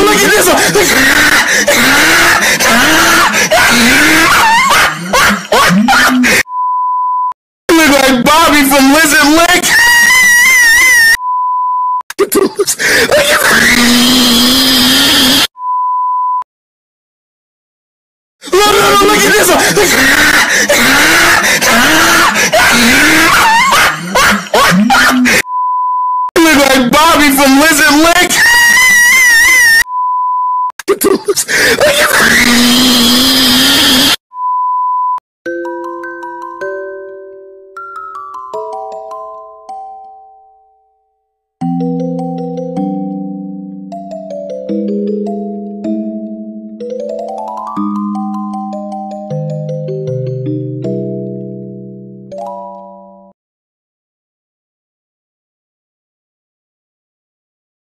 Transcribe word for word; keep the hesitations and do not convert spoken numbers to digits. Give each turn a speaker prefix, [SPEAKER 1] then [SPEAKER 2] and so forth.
[SPEAKER 1] look at this one. Look like Bobby from Lizard Lick. Look at that. Look, look, look at this one. Look like Bobby from Lizard Lick.